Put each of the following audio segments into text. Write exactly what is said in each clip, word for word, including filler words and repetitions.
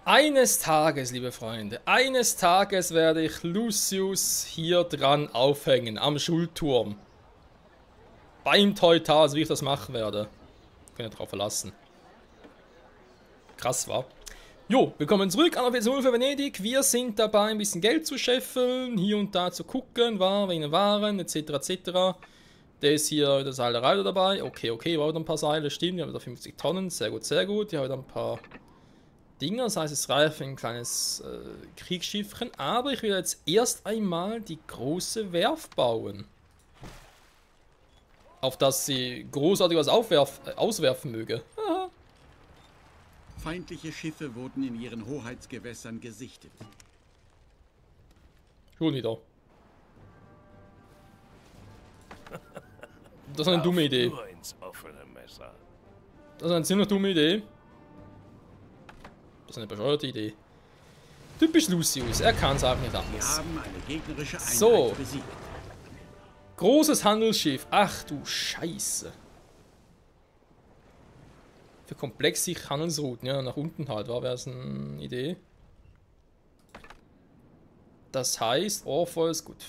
Eines Tages, liebe Freunde, eines Tages werde ich Lucius hier dran aufhängen, am Schulturm. Beim Teutas, wie ich das machen werde. Könnt ihr drauf verlassen. Krass, war. Jo, willkommen zurück an der für Venedig. Wir sind dabei, ein bisschen Geld zu scheffeln, hier und da zu gucken, war, wegen Waren, et cetera et cetera. Der ist hier der Seilerei dabei. Okay, okay, war wieder ein paar Seile, stimmt. Wir haben wieder fünfzig Tonnen, sehr gut, sehr gut. Hier haben wir ein paar Dinger, das heißt, es reicht für ein kleines äh, Kriegsschiffchen. Aber ich will jetzt erst einmal die große Werft bauen. Auf das sie großartig was aufwerf, äh, auswerfen möge. Aha. Feindliche Schiffe wurden in ihren Hoheitsgewässern gesichtet. Schon wieder. Das ist eine dumme Idee. Das ist eine ziemlich dumme Idee. Das ist eine bescheuerte Idee. Typisch Lucius, er kann es einfach nicht anders. Wir haben eine gegnerische Einheit so. besiegt. Großes Handelsschiff. Ach du Scheiße. Für komplexe Handelsrouten, ja, nach unten halt, war wäre es eine Idee. Das heißt, Orpheus, gut.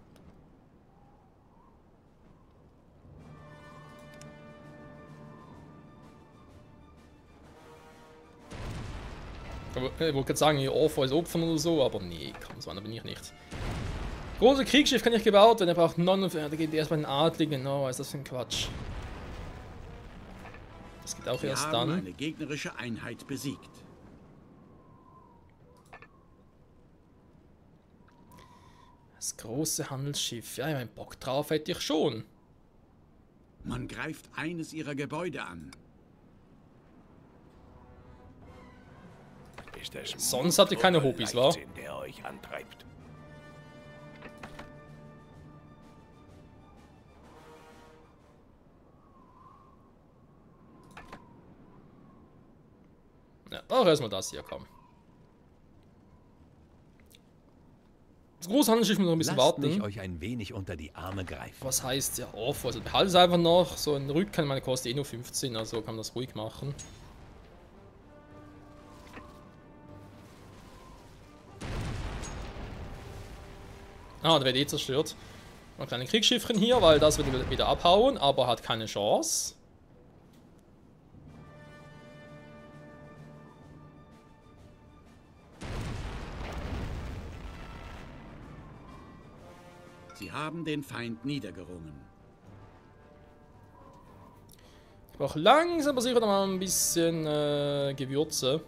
Ich wollte gerade sagen, hier Orpheus opfern oder so, aber nee, komm, so einer bin ich nicht. Große Kriegsschiff kann ich gebaut werden, er braucht neunundvierzig, da geht erst bei den Adligen, oh, was ist das für ein Quatsch. Das geht auch Wir erst haben dann. eine gegnerische Einheit besiegt. Das große Handelsschiff, ja, ich mein Bock drauf hätte ich schon. Man greift eines ihrer Gebäude an. Ist es Sonst habt ihr keine Hobbys, wa? Der euch antreibt. Ja, auch erstmal das hier, komm. Das große Handelsschiff muss noch ein bisschen Lasst warten. mich euch ein wenig unter die Arme greifen. Was heißt ja off? Also behalte es einfach noch. So ein Rückgang, meine kostet eh nur fünfzehn, also kann man das ruhig machen. Ah, der wird eh zerstört. Ein kleines Kriegsschiffchen hier, weil das wird wieder abhauen, aber hat keine Chance. Sie haben den Feind niedergerungen. Ich brauche langsam aber sicher noch mal ein bisschen äh, Gewürze.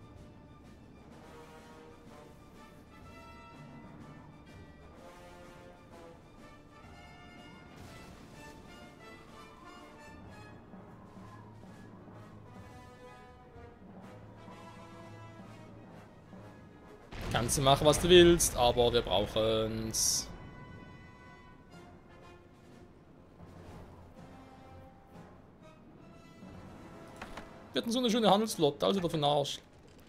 Kannst du machen, was du willst, aber wir brauchen es. Wir hatten so eine schöne Handelsflotte, also für den Arsch.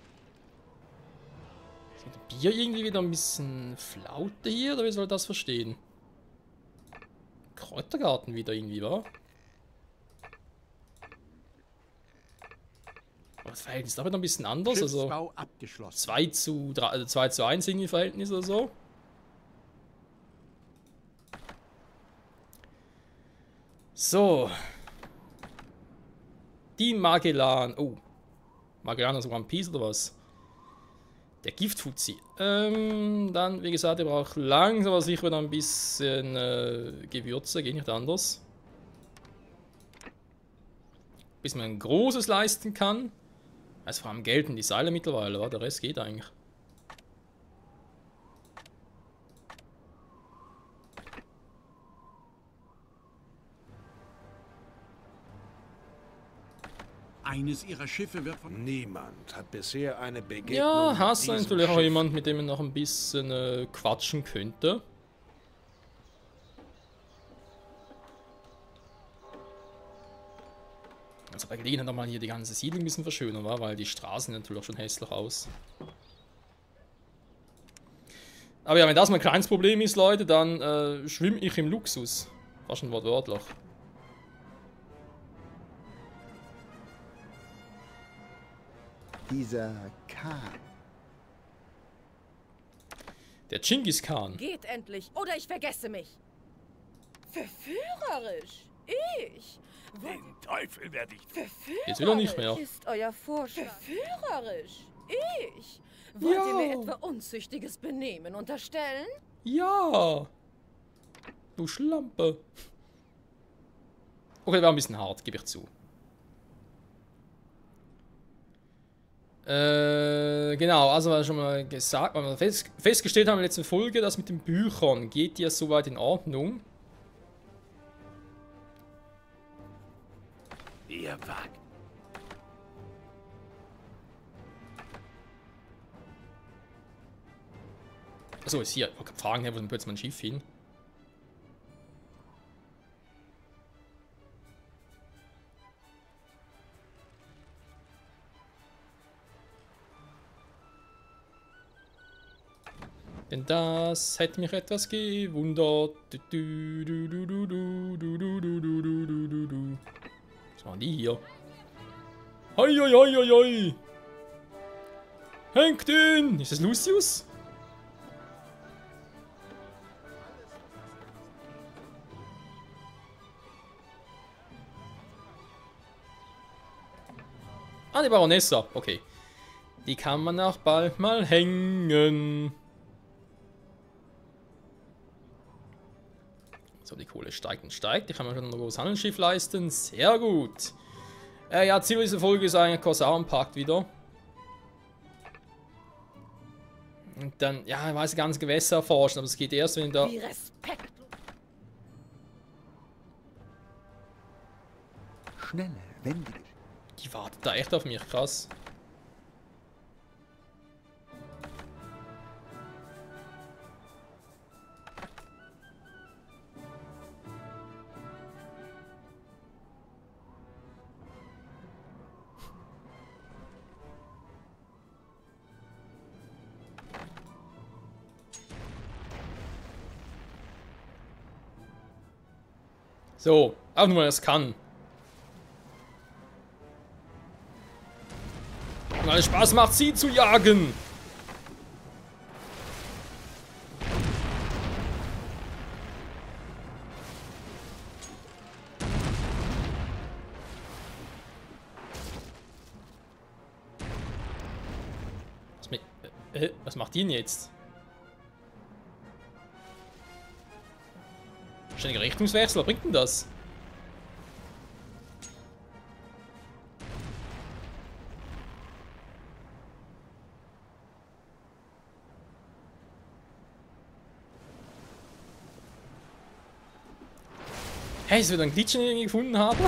Ist das Bier irgendwie wieder ein bisschen Flaute hier, oder wie soll ich das verstehen? Kräutergarten wieder irgendwie, wa? Aber das Verhältnis ist doch wieder ein bisschen anders, also Schiffsbau abgeschlossen. zwei zu drei, also zwei zu eins irgendwie Verhältnis oder so. So. Die Magellan. Oh. Magellan ist One Piece oder was? Der Giftfuzzi. Ähm, dann, wie gesagt, ihr braucht langsam aber sicher wieder ein bisschen äh, Gewürze, geht nicht anders. Bis man ein großes leisten kann. Also vor allem gelten die Seile mittlerweile, wa? Der Rest geht eigentlich. Eines ihrer Schiffe wird von... Niemand hat bisher eine Begegnung Ja, mit hast du diesem natürlich auch Schiff. jemand, mit dem man noch ein bisschen äh, quatschen könnte. Also bei Gelegenheit nochmal hier die ganze Siedlung ein bisschen verschönern, wa? Weil die Straßen sehen natürlich auch schon hässlich aus. Aber ja, wenn das mein kleines Problem ist, Leute, dann äh, schwimme ich im Luxus. Fast ein wortwörtlich. Dieser Khan. Der Genghis Khan. Geht endlich, oder ich vergesse mich. Verführerisch. Ich. Den Teufel werde ich... Verführerisch. Jetzt will er nicht mehr. Ist euer Vorschlag. Verführerisch. Ich. Wollt Ja. ihr mir etwa unzüchtiges Benehmen unterstellen? Ja. Du Schlampe. Okay, war ein bisschen hart, gebe ich zu. Äh, genau, also was wir schon mal gesagt, was wir fest, festgestellt haben in der letzten Folge, das mit den Büchern geht ja soweit in Ordnung. Ihr wagt. Achso, ist hier. Ich wollte fragen, wo ist plötzlich mein Schiff hin? Denn das hätte mich etwas gewundert. Du, du, du, du, du, du, du, du, du, du, du, du, du. Was waren die hier? Hoi, hoi, hoi, hoi, hoi. Hängt ihn! Ist das Lucius? Ah, die Baronessa. Okay. Die kann man auch bald mal hängen. So, die Kohle steigt und steigt. Die kann man schon ein großes Handelsschiff leisten. Sehr gut. Äh, ja, Ziel dieser Folge ist eigentlich Korsarenpakt wieder. Und dann, ja, ich weiß ganz Gewässer erforschen, aber es geht erst, wenn da... Wie respektlos. Schnelle, wendige. Die wartet da echt auf mich, krass. So, auch nur, weil es kann. Weil es Spaß macht, sie zu jagen. Was, mit, äh, was macht die denn jetzt? Ständiger Richtungswechsel, was bringt denn das? Hey, ist wieder ein Glitch, den ich irgendwie gefunden habe?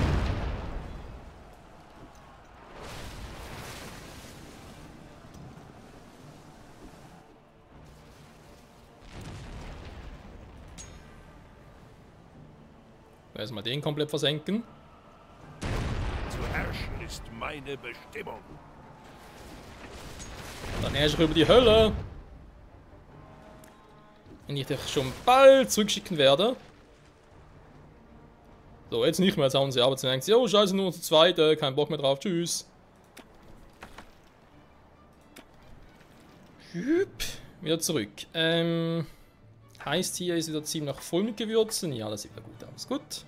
Erstmal den komplett versenken. Zu herrschen ist meine Bestimmung. Dann herrsche ich über die Hölle. Wenn ich dich schon bald zurückschicken werde. So, jetzt nicht mehr, jetzt haben sie aber zu denken, oh scheiße, nur zu zweit, äh, kein Bock mehr drauf, tschüss. Hüp, wieder zurück. Ähm, heißt hier ist wieder ziemlich voll mit Gewürzen. Ja, das sieht wieder gut aus. Gut.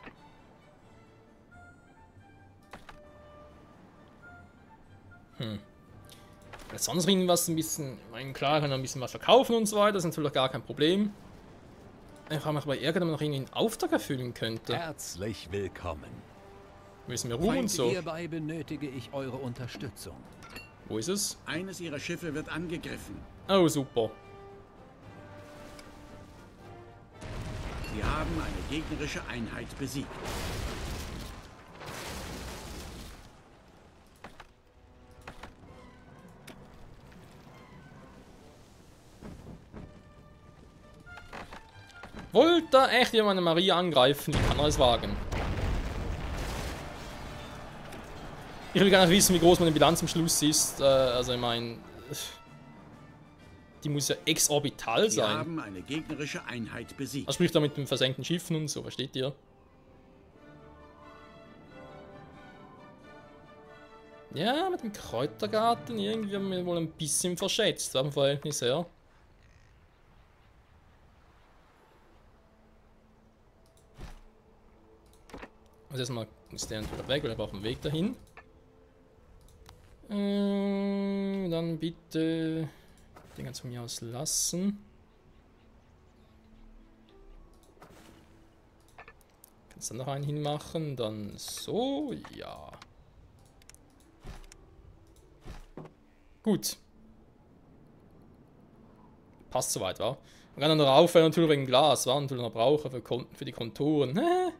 Hm. Jetzt sonst irgendwas ein bisschen, ich meine, klar, kann er ein bisschen was verkaufen und so weiter, das ist natürlich gar kein Problem. Ich frage mich aber eher, ob man noch irgendwie einen Auftrag erfüllen könnte. Herzlich willkommen. Müssen wir Ruhm und so. Hierbei benötige ich eure Unterstützung. Wo ist es? Eines ihrer Schiffe wird angegriffen. Oh, super. Sie haben eine gegnerische Einheit besiegt. Wollt da echt jemand eine Maria angreifen? Wie kann er es wagen? Ich will gar nicht wissen, wie groß meine Bilanz am Schluss ist. Äh, also ich meine... Die muss ja exorbital Sie sein. haben eine gegnerische Einheit besiegt. Was spricht da mit den versenkten Schiffen und so, versteht ihr? Ja, mit dem Kräutergarten irgendwie haben wir wohl ein bisschen verschätzt, vom Verhältnis her. Also erstmal muss der natürlich weg, weil er braucht einen Weg dahin. Ähm, dann bitte den ganz von mir aus lassen. Kannst dann noch einen hinmachen, dann so, ja. Gut. Passt soweit, wa? Man kann dann noch aufhören, natürlich wegen Glas, war natürlich noch brauchen für, für die Konturen. Hä?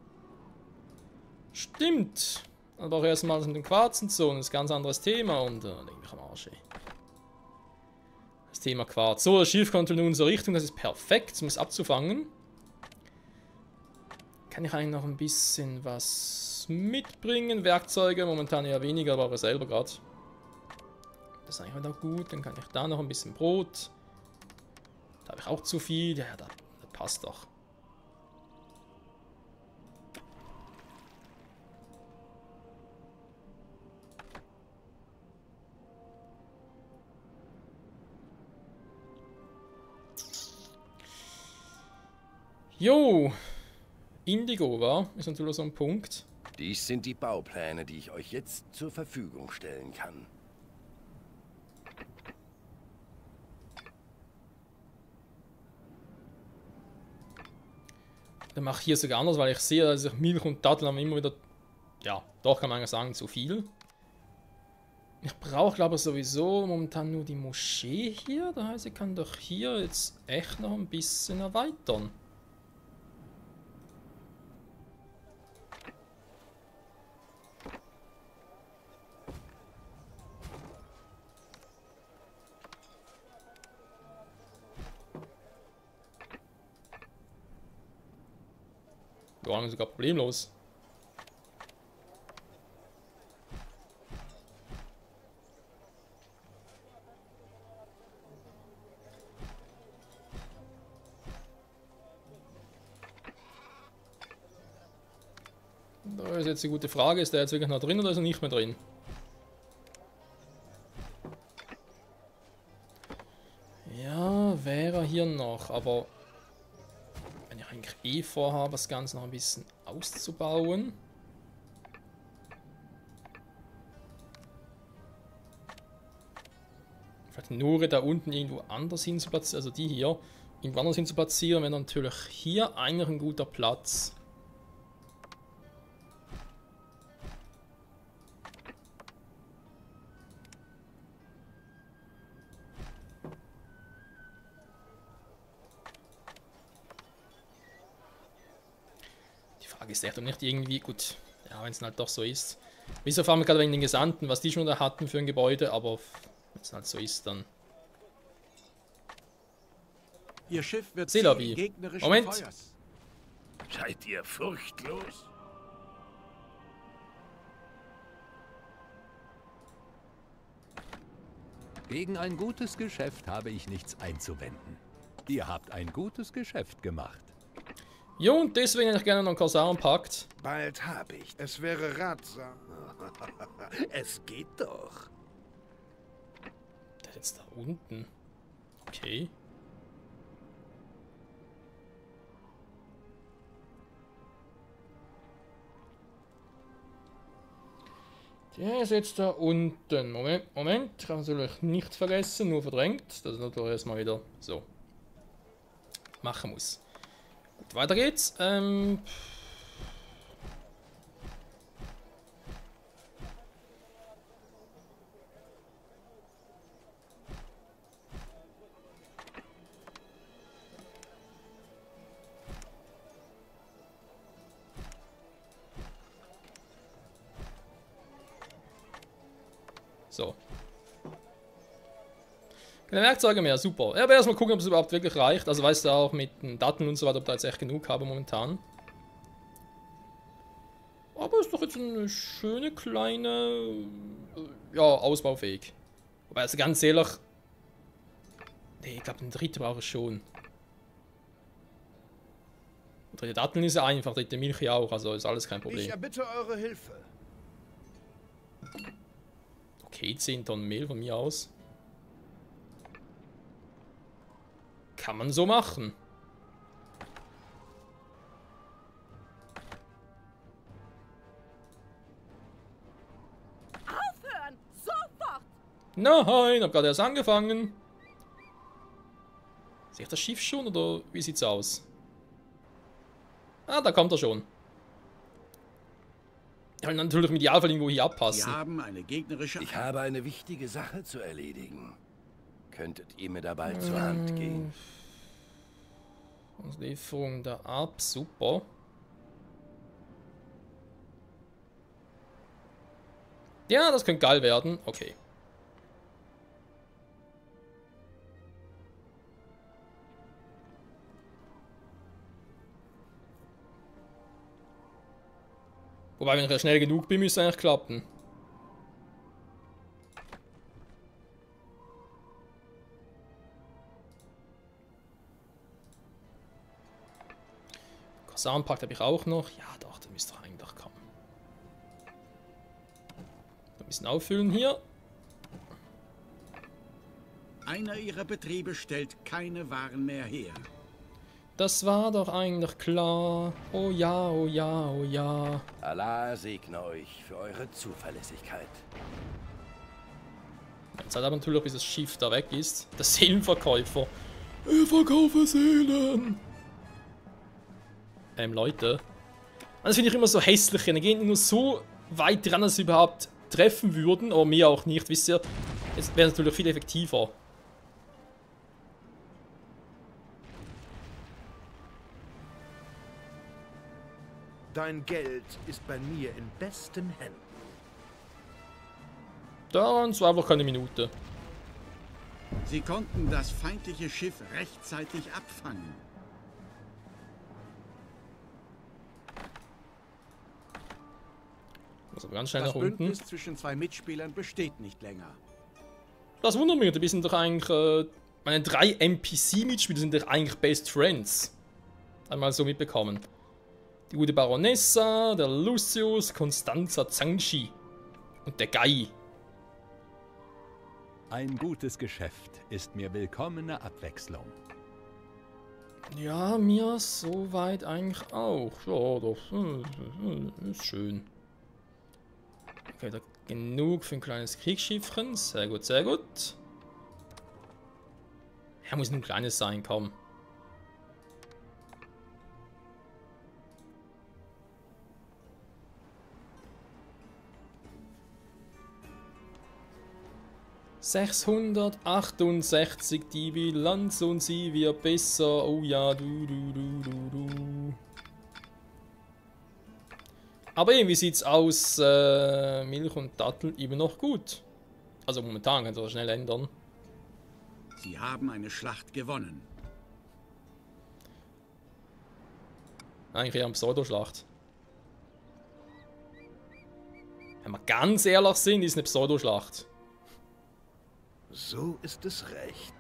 Stimmt. Aber auch erstmal mit dem Quarz und so, das ist ein ganz anderes Thema und äh, denke ich am Arsch, ey. Das Thema Quarz. So, das Schiff kommt in unsere Richtung, das ist perfekt, um es abzufangen. Kann ich eigentlich noch ein bisschen was mitbringen? Werkzeuge, momentan eher weniger, aber selber gerade. Das ist eigentlich auch gut, dann kann ich da noch ein bisschen Brot. Da habe ich auch zu viel, ja, da, da passt doch. Jo, Indigo war, ist natürlich so ein Punkt. Dies sind die Baupläne, die ich euch jetzt zur Verfügung stellen kann. Dann mache ich hier sogar anders, weil ich sehe, dass ich Milch und Datteln haben immer wieder, ja, doch kann man sagen, zu viel. Ich brauche, glaube ich, sowieso momentan nur die Moschee hier. Das heißt, ich kann doch hier jetzt echt noch ein bisschen erweitern. Ja, sogar problemlos. Da ist jetzt die gute Frage, ist der jetzt wirklich noch drin oder ist er nicht mehr drin? Ja, wäre er hier noch, aber wenn ich eigentlich eh vorhabe, das Ganze noch ein bisschen auszubauen. Vielleicht nur da unten irgendwo anders hin zu platzieren, also die hier, irgendwo anders hin zu platzieren, wäre natürlich hier eigentlich ein guter Platz. Ist echt und nicht irgendwie, gut, ja, wenn es halt doch so ist. Wieso fahren wir gerade wegen den Gesandten, was die schon da hatten für ein Gebäude, aber wenn es halt so ist, dann. Ihr Schiff wird Ziel gegnerischen Moment. Feuers. Seid ihr furchtlos? Gegen ein gutes Geschäft habe ich nichts einzuwenden. Ihr habt ein gutes Geschäft gemacht. Jo, und deswegen hätte ich gerne noch einen Korsarenpakt. Bald habe ich. Es wäre ratsam. Es geht doch. Der ist jetzt da unten. Okay. Der ist jetzt da unten. Moment, Moment. Ich habe natürlich nichts vergessen, nur verdrängt. Das ist natürlich erstmal wieder so machen muss. Gut, weiter geht's. Ähm. So. Keine Werkzeuge mehr, super. Ja, aber erstmal gucken, ob es überhaupt wirklich reicht. Also weißt du auch mit den Daten und so weiter, ob da jetzt echt genug habe momentan. Aber ist doch jetzt eine schöne kleine, ja, ausbaufähig. Wobei, also ganz ehrlich, nee, ich glaube, den dritten brauche ich schon. Dritte Datteln ist ja einfach, dritte Milch ja auch, also ist alles kein Ich Problem. erbitte eure Hilfe. Okay, zehn Tonnen Mehl von mir aus. Kann man so machen. Aufhören! Sofort! Nein, hab gerade erst angefangen. Sehe ich das Schiff schon oder wie sieht's aus? Ah, da kommt er schon. Ich will natürlich im Idealfall irgendwo hier Wir abpassen. haben eine gegnerische... Ich habe eine wichtige Sache zu erledigen. Könntet ihr mir dabei zur Hand gehen? Lieferung da ab, super. Ja, das könnte geil werden. Okay. Wobei, wenn ich ja schnell genug bin, müsste es eigentlich klappen. Korsarenpakt habe ich auch noch. Ja, doch, das müsste doch eigentlich doch kommen. Ein bisschen auffüllen hier. Einer ihrer Betriebe stellt keine Waren mehr her. Das war doch eigentlich klar. Oh ja, oh ja, oh ja. Allah segne euch für eure Zuverlässigkeit. Jetzt hat aber natürlich, bis das Schiff da weg ist. Der Seelenverkäufer. Ich verkaufe Seelen. Ähm, Leute. Das finde ich immer so hässlich. Die gehen nur so weit ran, dass sie überhaupt treffen würden. Aber mir auch nicht, wisst ihr. Es wäre natürlich viel effektiver. Dein Geld ist bei mir in besten Händen. Daran war einfach keine Minute. Sie konnten das feindliche Schiff rechtzeitig abfangen. Muss aber ganz schnell Das nach unten. Bündnis zwischen zwei Mitspielern besteht nicht länger. Das wundert mich, die sind doch eigentlich. Äh, meine drei N P C-Mitspieler sind doch eigentlich Best Friends. Einmal so mitbekommen. Die gute Baronessa, der Lucius, Constanza Zangshi und der Guy. Ein gutes Geschäft ist mir willkommene Abwechslung. Ja, mir soweit eigentlich auch. Ja, doch. Ist schön. Okay, da genug für ein kleines Kriegsschiffchen. Sehr gut, sehr gut. Ja, muss nur ein kleines sein, komm. sechshundertachtundsechzig, die Bilanz und sie wird besser. Oh ja, du, du, du, du, du. Aber eben, wie sieht's aus? Äh, Milch und Datteln immer noch gut. Also momentan kann sich das schnell ändern. Sie haben eine Schlacht gewonnen. Eigentlich eher eine Pseudoschlacht. Wenn wir ganz ehrlich sind, ist eine Pseudoschlacht. So ist es recht.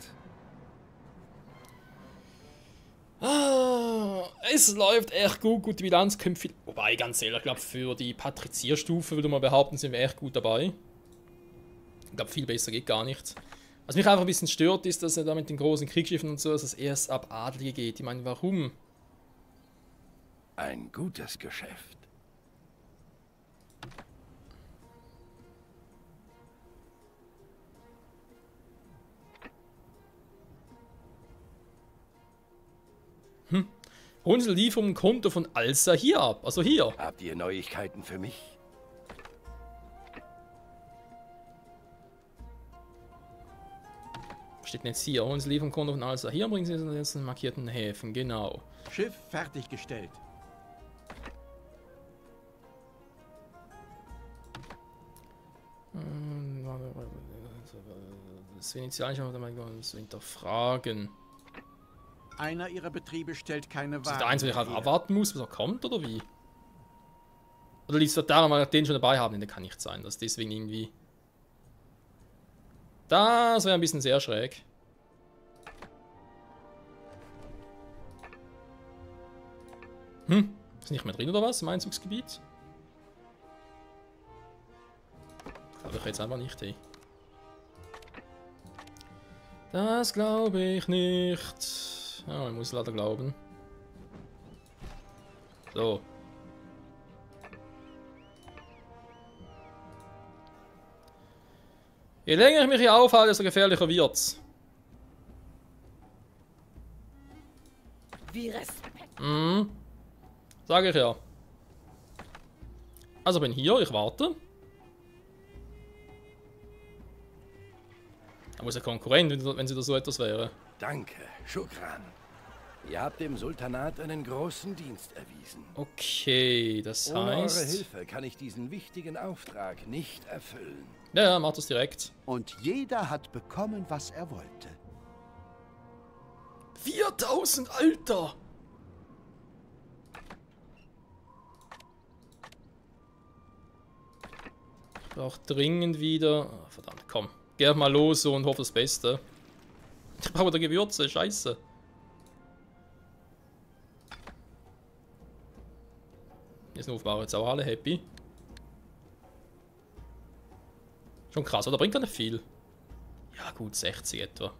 Ah, es läuft echt gut, gute Bilanz, kommt viel. Wobei, ganz ehrlich, ich glaube, für die Patrizierstufe würde man behaupten, sind wir echt gut dabei. Ich glaube, viel besser geht gar nicht. Was mich einfach ein bisschen stört, ist, dass er da mit den großen Kriegsschiffen und so, dass es erst ab Adlige geht. Ich meine, warum? Ein gutes Geschäft. Hm. Holen Sie die vom Konto von Alsa hier ab. Also hier. Habt ihr Neuigkeiten für mich? Was steht denn jetzt hier? Holen Sie die vom Konto von Alsa hier und bringen Sie es in den markierten Häfen. Genau. Schiff fertiggestellt. Das Venezianische muss man so hinterfragen. Einer ihrer Betriebe stellt keine Ist das Waren der eins, wo ich mehr halt her. abwarten muss, bis er kommt, oder wie? Oder liegt es daran, weil wir den schon dabei haben? Der kann nicht sein, dass deswegen irgendwie... Das wäre ein bisschen sehr schräg. Hm? Ist nicht mehr drin, oder was? Im Einzugsgebiet? ich jetzt einfach nicht. Hey. Das glaube ich nicht. Oh, ich muss leider glauben. So. Je länger ich mich hier aufhalte, desto gefährlicher wird's. Wie Respekt. Mhm. Sag ich ja. Also bin hier, ich warte. Da muss ein Konkurrent, wenn sie da so etwas wäre. Danke, Shukran. Ihr habt dem Sultanat einen großen Dienst erwiesen. Okay, das Ohne eure heißt... Hilfe kann ich diesen wichtigen Auftrag nicht erfüllen. Ja, ja, macht das direkt. Und jeder hat bekommen, was er wollte. viertausend, Alter! Ich brauche dringend wieder... Oh, verdammt, komm. Geh mal los und hoffe das Beste. Ich brauche da Gewürze, scheiße. Jetzt waren jetzt auch alle happy. Schon krass, oder? Bringt gar nicht viel. Ja gut, sechzig etwa.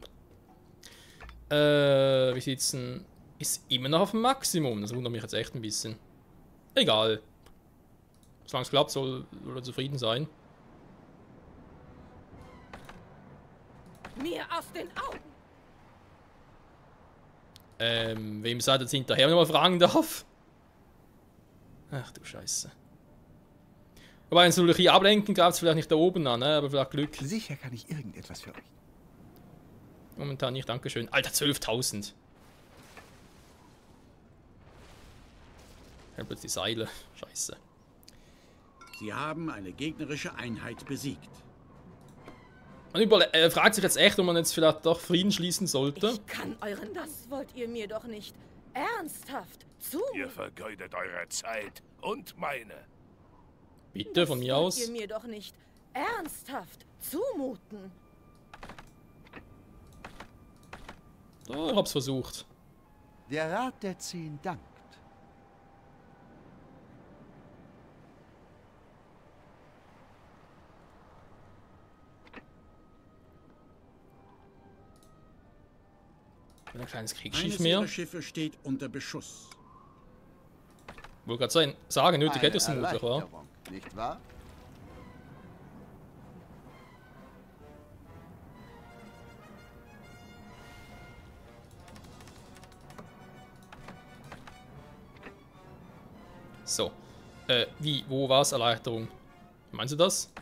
Äh, wie sieht's denn? Ist immer noch auf dem Maximum. Das wundert mich jetzt echt ein bisschen. Egal. Solange es klappt, soll er zufrieden sein. Mir aus den Augen. Ähm, wem seid ihr jetzt hinterher, wenn ich mal fragen darf? Ach du Scheiße. Aber wenn sie hier ablenken, greift es vielleicht nicht da oben an, ne? Aber vielleicht Glück. Sicher kann ich irgendetwas für euch. Momentan nicht, dankeschön. Alter, zwölftausend. Ja, plötzlich die Seile. Scheiße. Sie haben eine gegnerische Einheit besiegt. Man überle äh, fragt sich jetzt echt, ob man jetzt vielleicht doch Frieden schließen sollte. Ich kann euren... Das wollt ihr mir doch nicht ernsthaft zu. Ihr vergeudet eure Zeit und meine. Bitte, von mir aus. Das wollt ihr mir doch nicht ernsthaft zumuten. So, ich hab's versucht. Der Rat der Zehn dankt. Ein kleines Kriegsschiff Eines mehr. ihrer Schiffe steht unter Beschuss. Wollte gerade sein, sagen, nötig Eine hätte es vermutlich, wa? Erleichterung, nicht wahr? So. Äh, wie, wo war's? Erleichterung? Meinst du das?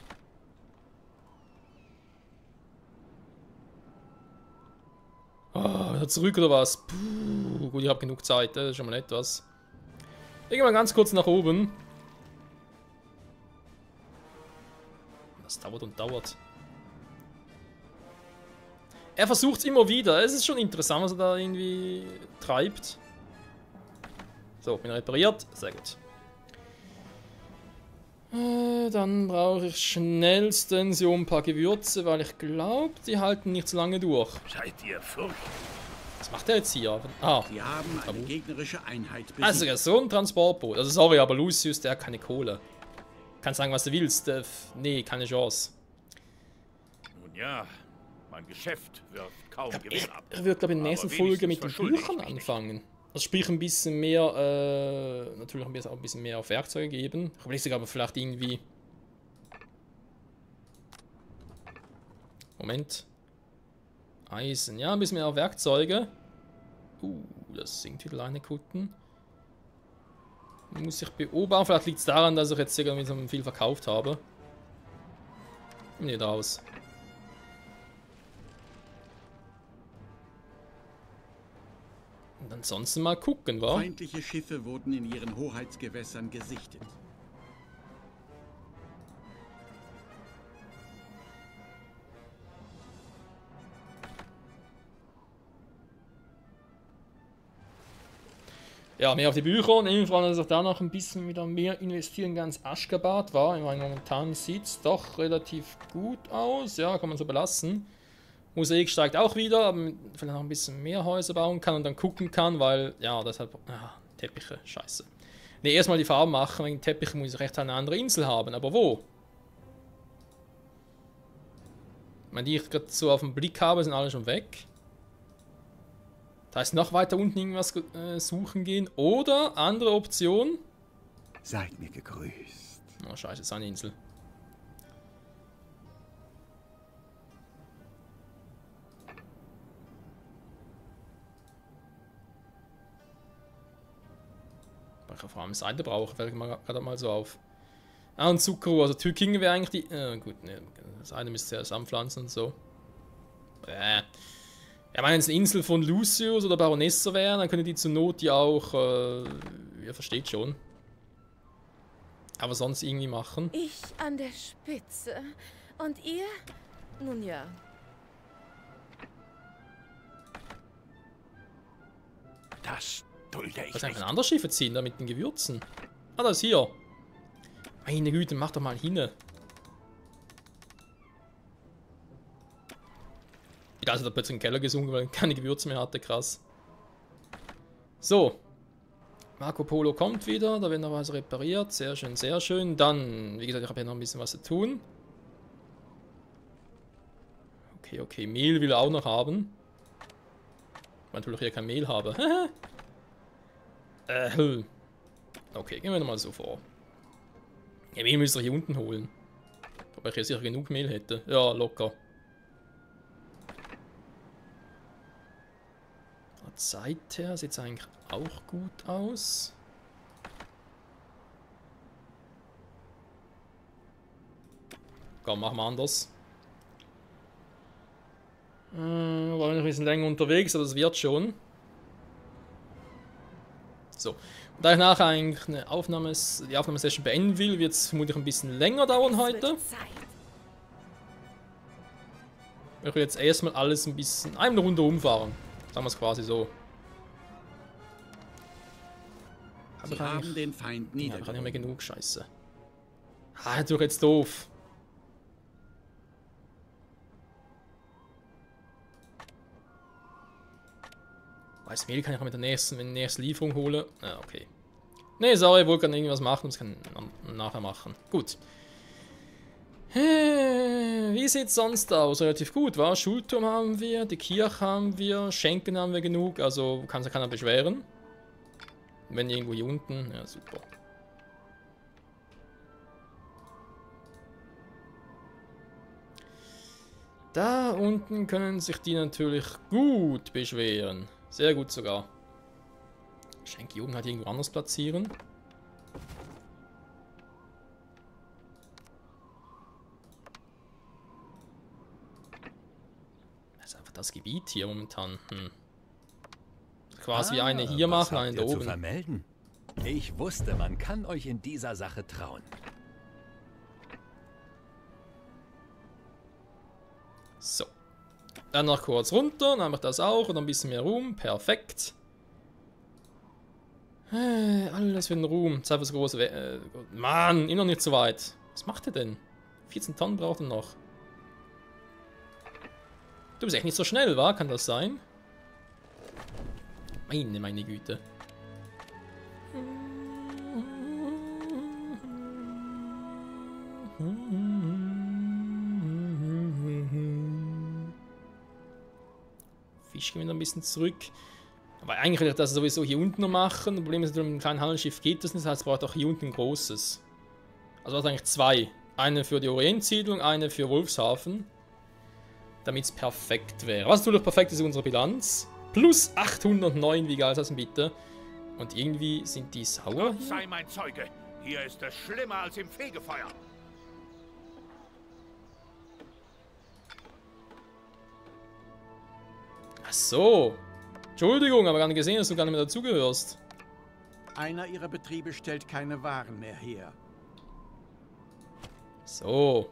Ah, wieder zurück oder was? Puh, gut, ich habe genug Zeit, das ist schon mal etwas. Ich gehe mal ganz kurz nach oben. Das dauert und dauert. Er versucht es immer wieder. Es ist schon interessant, was er da irgendwie treibt. So, bin repariert. Sehr gut. Äh, dann brauche ich schnellstens so ein paar Gewürze, weil ich glaube, die halten nicht so lange durch. Seid ihr furchtbar? Was macht er jetzt hier? Ah, Sie haben eine gegnerische Einheit besiegt. also ja, so ein Transportboot. Also sorry, aber Lucius, der hat keine Kohle. Kannst sagen, was du willst. Äh, nee, keine Chance. Nun ja, mein Geschäft wird kaum Er, Gewinn ab. er wird, glaube ich, in der nächsten Aber Folge mit den wenigstens verschulde ich Büchern mich nicht. anfangen. Also sprich ein bisschen mehr, äh, natürlich ein bisschen, auch ein bisschen mehr auf Werkzeuge geben. Ich überlege aber vielleicht irgendwie... Moment. Eisen, ja, ein bisschen mehr auf Werkzeuge. Uh, das sinkt wieder eine Kutten. Muss ich beobachten, vielleicht liegt es daran, dass ich jetzt irgendwie so viel verkauft habe. Nicht raus. Und ansonsten mal gucken, wa? Feindliche Schiffe wurden in ihren Hoheitsgewässern gesichtet. Ja, mehr auf die Bücher und irgendwann, dass ich da noch ein bisschen wieder mehr investieren ganz Aschgabat war. Ich meine, momentan sieht es doch relativ gut aus. Ja, kann man so belassen. Musik steigt auch wieder, aber vielleicht noch ein bisschen mehr Häuser bauen kann und dann gucken kann, weil, ja, deshalb, ah, Teppiche, scheiße. Ne, erstmal die Farben machen, wegen Teppiche muss ich recht eine andere Insel haben, aber wo? Ich meine, die ich gerade so auf den Blick habe, sind alle schon weg. Da heißt noch weiter unten irgendwas äh, suchen gehen. Oder andere Option. Seid mir gegrüßt. Oh scheiße, ist eine Insel. Weil ich vor allem Seite brauche, fällt mir gerade mal so auf. Ah, und Zucchero, also Türkingen wäre eigentlich die... Äh, gut, ne, das eine müsste ja anpflanzen und so. Äh. Ja, wenn es eine Insel von Lucius oder Baronessa wäre, dann könnte die zur Not ja auch... Äh, ihr versteht schon. Aber sonst irgendwie machen. Ich an der Spitze. Und ihr? Nun ja. Das dulde ich Was einfach nicht. ein anderes Schiff ziehen, da mit den Gewürzen. Ah, das ist hier. Meine Güte, mach doch mal hin. Da ist er plötzlich in den Keller gesunken, weil er keine Gewürze mehr hatte. Krass. So. Marco Polo kommt wieder. Da wird noch was repariert. Sehr schön, sehr schön. Dann, wie gesagt, ich habe hier noch ein bisschen was zu tun. Okay, okay. Mehl will er auch noch haben. Weil ich hier kein Mehl habe. äh, okay, gehen wir nochmal so vor. Ja, Mehl müsste ich hier unten holen. Wobei ich hier sicher genug Mehl hätte. Ja, locker. Von der Zeit her sieht es eigentlich auch gut aus. Komm, machen wir anders. Äh, wir waren noch ein bisschen länger unterwegs, aber das wird schon. So. Und da ich nachher eigentlich eine Aufnahmes die Aufnahmesession beenden will, wird es vermutlich ein bisschen länger dauern heute. Ich will jetzt erstmal alles ein bisschen eine Runde umfahren. Sagen wir es quasi so. Sie haben den Feind Ja, ich kann nicht mehr niedergerungen. genug, scheiße. Ah, natürlich jetzt doof. Weiß Mehl kann ich auch mit der nächsten, wenn ich die nächste Lieferung hole. Ah, okay. Ne, sorry, wollte gerade irgendwas machen, das kann ich nachher machen. Gut. Wie sieht's sonst aus? Relativ gut, wa? Schulturm haben wir, die Kirche haben wir, Schenken haben wir genug, also kann sich keiner beschweren. Wenn irgendwo hier unten, ja super. Da unten können sich die natürlich gut beschweren. Sehr gut sogar. Schenkjugend hat irgendwo anders platzieren. Das ist einfach das Gebiet hier momentan. Hm. Quasi wie eine hier Ah, was machen, habt eine da ihr zu oben. vermelden? Ich wusste, man kann euch in dieser Sache trauen. So. Dann noch kurz runter, dann mache ich das auch und ein bisschen mehr Ruhm. Perfekt. Äh, alles für den Ruhm. Zeit für das große... We äh, Mann, immer noch nicht so weit. Was macht er denn? vierzehn Tonnen braucht er noch. Du bist echt nicht so schnell, wa? Kann das sein? Meine, meine Güte. Fisch gehen wir noch ein bisschen zurück. Aber eigentlich will ich das sowieso hier unten noch machen. Das Problem ist, mit einem kleinen Handelsschiff geht das nicht. Das heißt, es braucht auch hier unten ein großes. Also das eigentlich zwei. Eine für die Orientsiedlung, eine für Wolfshafen. Damit es perfekt wäre. Was natürlich perfekt ist, ist unsere Bilanz. Plus achthundertneun, wie geil ist das denn bitte? Und irgendwie sind die sauer Gott hier. sei mein Zeuge. Hier ist es schlimmer als im Fegefeuer. Ach so. Entschuldigung, aber gar nicht gesehen, dass du gar nicht mehr dazugehörst. Einer ihrer Betriebe stellt keine Waren mehr her. So.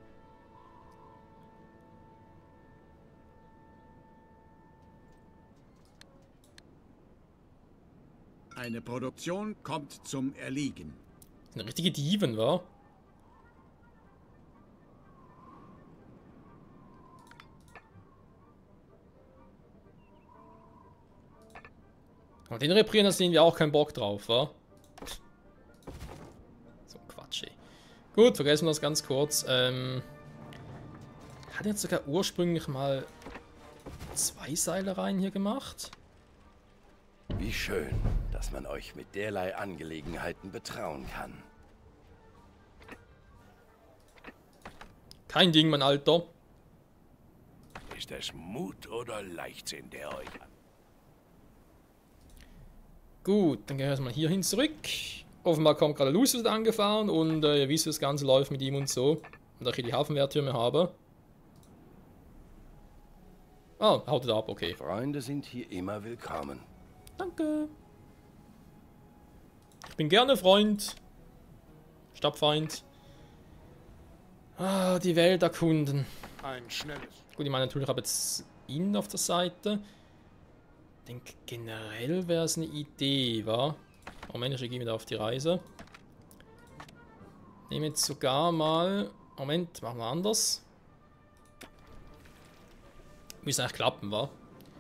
Eine Produktion kommt zum Erliegen. Eine richtige Dieven, wa? Aber den reparieren, da sehen wir auch keinen Bock drauf, wa? So ein Quatsch, ey. Gut, vergessen wir das ganz kurz. Ähm, Hat jetzt sogar ursprünglich mal zwei Seilereien hier gemacht? Wie schön, dass man euch mit derlei Angelegenheiten betrauen kann. Kein Ding, mein Alter. Ist es Mut oder Leichtsinn, der euch an? Gut, dann gehen wir erstmal hierhin zurück. Offenbar kommt gerade Lucius angefahren und äh, ihr wisst, wie das Ganze läuft mit ihm und so. Und da ich hier die Hafenwehrtürme habe. Ah, haut ab, okay. Freunde sind hier immer willkommen. Danke. Ich bin gerne Freund. Stadtfeind. Ah, die Welt erkunden. Ein schnelles. Gut, ich meine natürlich, ich habe jetzt ihn auf der Seite. Ich denke, generell wäre es eine Idee, wa? Moment, ich gehe wieder auf die Reise. Nehme jetzt sogar mal... Moment, machen wir anders. Müsste eigentlich klappen, wa?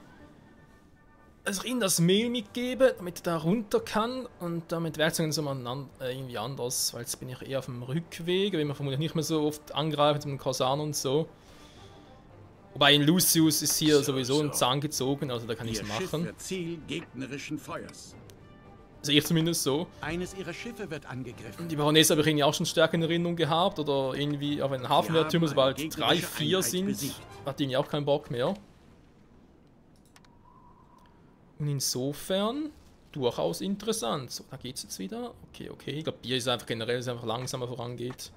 Also ihm das Mehl mitgebe, damit er da runter kann und damit Werkzeugen so mal äh, irgendwie anders, weil jetzt bin ich eher auf dem Rückweg, weil man vermutlich nicht mehr so oft angreift mit dem Korsan und so. Wobei in Lucius ist hier so, sowieso so. ein Zahn gezogen, also da kann ich es machen. Schiff wird Ziel gegnerischen Feuers. Sehe ich zumindest so. Eines ihrer Schiffe wird angegriffen. Die Baronesse habe ich irgendwie auch schon stärker in Erinnerung gehabt oder irgendwie auf einen Hafenwehrtürmer, sobald drei, vier sind, besiegt. Hat die auch keinen Bock mehr. Und insofern durchaus interessant. So, da geht's jetzt wieder. Okay, okay. Ich glaube, Bier ist einfach generell, dass es einfach langsamer vorangeht.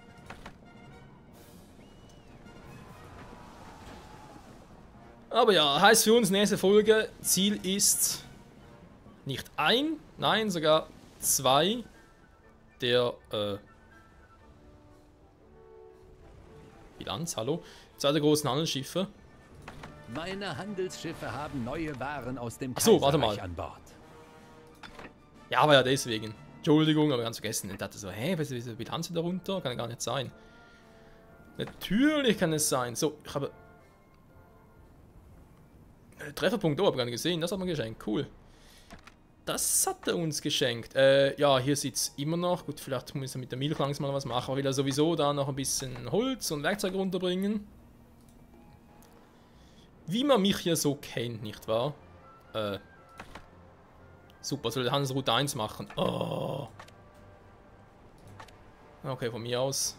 Aber ja, heißt für uns nächste Folge, Ziel ist nicht ein, nein, sogar zwei der äh, Bilanz, hallo, zwei der großen Handelsschiffe. Meine Handelsschiffe haben neue Waren aus dem Ach so, Kaiserreich warte mal. an Bord. Ja, aber ja, deswegen. Entschuldigung, aber ganz vergessen. Ich dachte so, hä, was ist die Bilanz darunter? Kann ja gar nicht sein. Natürlich kann es sein. So, ich habe... Trefferpunkt, oh, habe ich gar nicht gesehen. Das hat man geschenkt. Cool. Das hat er uns geschenkt. Äh, ja, hier sieht es immer noch. Gut, vielleicht muss er mit der Milch langsam mal was machen. Aber will er sowieso da noch ein bisschen Holz und Werkzeug runterbringen. Wie man mich hier so kennt, nicht wahr? Äh. Super, soll der Handelsroute eins machen. Oh. Okay, von mir aus.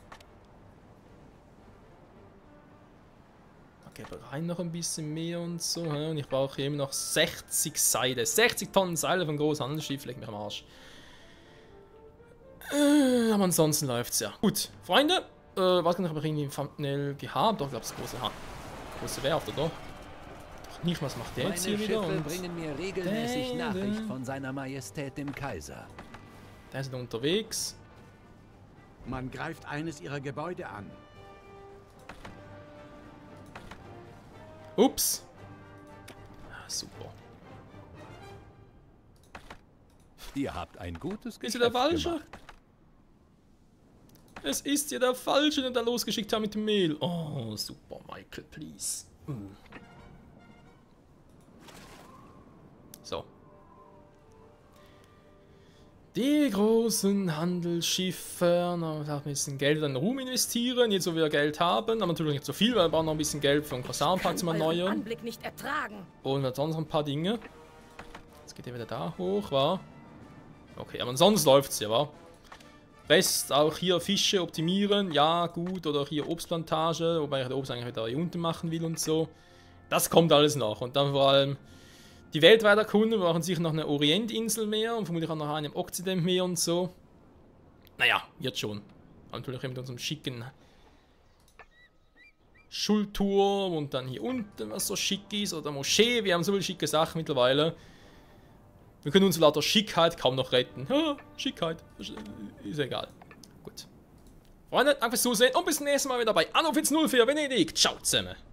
Okay, aber rein noch ein bisschen mehr und so. Und ich brauche eben noch sechzig Seile. sechzig Tonnen Seile von großen Handelsschiff, leg mich am Arsch. Äh, aber ansonsten läuft's ja. Gut, Freunde. Äh, was kann ich aber irgendwie im Thumbnail gehabt? Doch, ich glaube, das große Hand. Große Werft, oder? Doch nicht, was macht der Meine jetzt hier Schiffe wieder? Und bringen mir regelmäßig Nachricht von seiner Majestät dem Kaiser. der ist unterwegs. Man greift eines ihrer Gebäude an. Ups. Ah, super. Ihr habt ein gutes Ist Geschäft ja der Falsche? gemacht. Es ist ja der Falsche, den da losgeschickt haben mit dem Mehl. Oh, super, Michael, please. Mm. So. Die großen Handelsschiffe, noch ein bisschen Geld in Ruhm investieren, jetzt wo wir Geld haben, aber natürlich nicht so viel, weil wir brauchen noch ein bisschen Geld für einen Korsarenpakt zum Erneuern. Anblick nicht ertragen. Und sonst noch ein paar Dinge. Jetzt geht er wieder da hoch, wa? Okay, aber sonst läuft's ja, wa? Rest auch hier Fische optimieren, ja gut, oder hier Obstplantage, wobei ich den Obst eigentlich wieder hier unten machen will und so. Das kommt alles noch und dann vor allem die Welt weiter erkunden, wir brauchen sicher noch eine Orientinsel mehr und vermutlich auch noch eine im Okzident mehr und so. Naja, jetzt schon. Aber natürlich mit unserem schicken Schulturm und dann hier unten, was so schick ist, oder Moschee, wir haben so viele schicke Sachen mittlerweile. Wir können uns lauter Schickheit kaum noch retten. Ja, Schickheit, ist egal. Gut. Freunde, danke fürs Zusehen und bis zum nächsten Mal wieder bei Anno null vier Venedig. Ciao zusammen.